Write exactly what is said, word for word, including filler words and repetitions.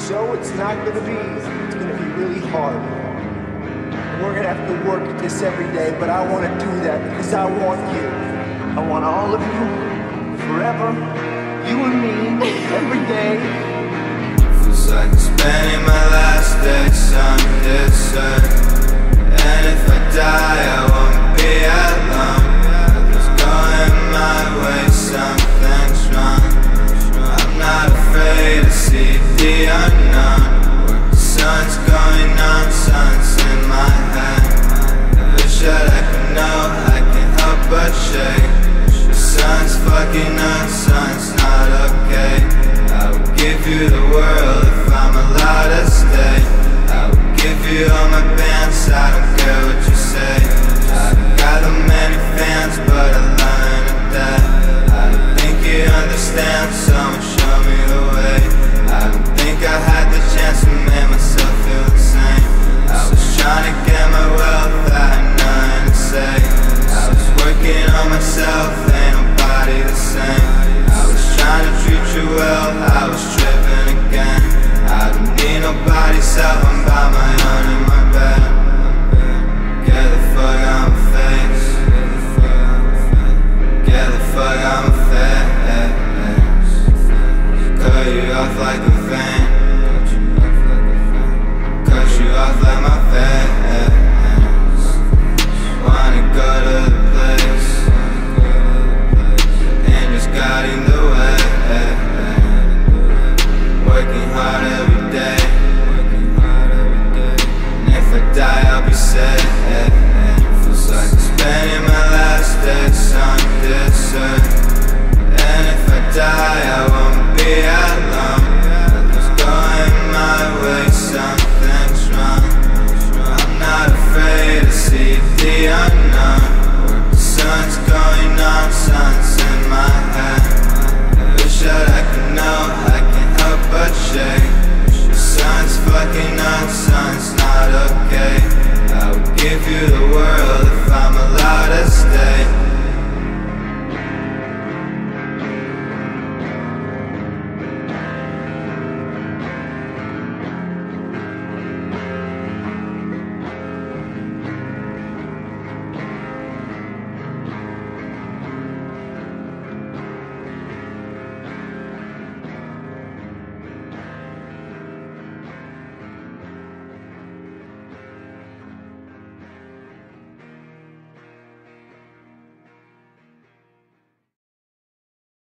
So it's not gonna be easy. It's gonna be really hard. And we're gonna have to work at this every day, but I wanna do that because I want you. I want all of you, forever, you and me, every day. Feels like I'm spending my last days on this earth. And if I die, I won't be alone. It's going my way, something's wrong. I'm not afraid to see the unknown. The sun's going on, sun's in my head. I wish that I could know, I can't help but shake. The sun's fucking up, sun's not okay. I would give you the world if I'm allowed to stay. I would give you all my bands, I don't care what you say. I don't got that many fans, but I learned that I don't think you understand, someone show me the way. I don't think I had the chance to make myself feel the same. I was trying to get my wealth, I had nothing to say. I was working on myself, ain't nobody the same. I was trying to treat you well, I was tripping again. I don't need nobody's help, I'm by my own in my bed. Get the fuck out my face. Get the fuck out my face. Cut you off like a vein.